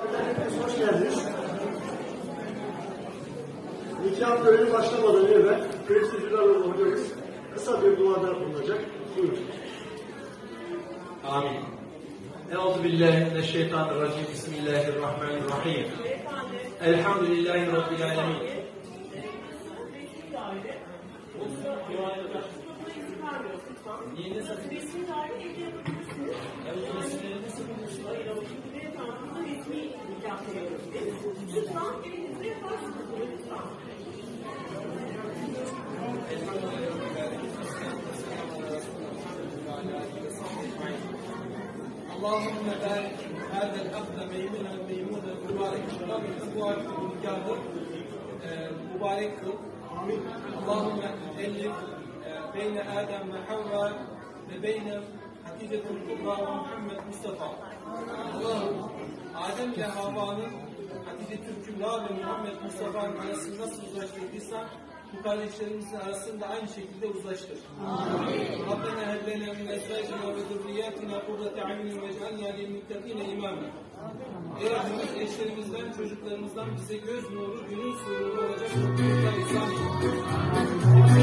Hoş geldiniz. Nikah töreni başlamadan evvel temsilcilerle hocamız kısa bir duada bulunacak. Buyurun. Amin. Euzubillahimineşşeytanirracim. Bismillahirrahmanirrahim. Elhamdülillahi Rabbil alemin. اللهم بارك هذا الأخ ميمونة مبارك شرف أبواب النكاح مبارك اللهم ألف بين آدم وحواء وبين Hatice Kubra ve Muhammed Mustafa. Allah'ım Adem ile Havva'nın Hatice Kübra ve Muhammed Mustafa'nın arasını nasıl uzlaştırdıysan bu kardeşlerimizin arasında aynı şekilde uzlaştır. Rabbena heblena min ezvacina ve zurriyatina kurrate a'yunin vec'alna lil muttaqina imama. Ey Rabbimiz eşlerimizden, çocuklarımızdan bize göz nuru, gönül sururu olacak mutluluklar ihsan et.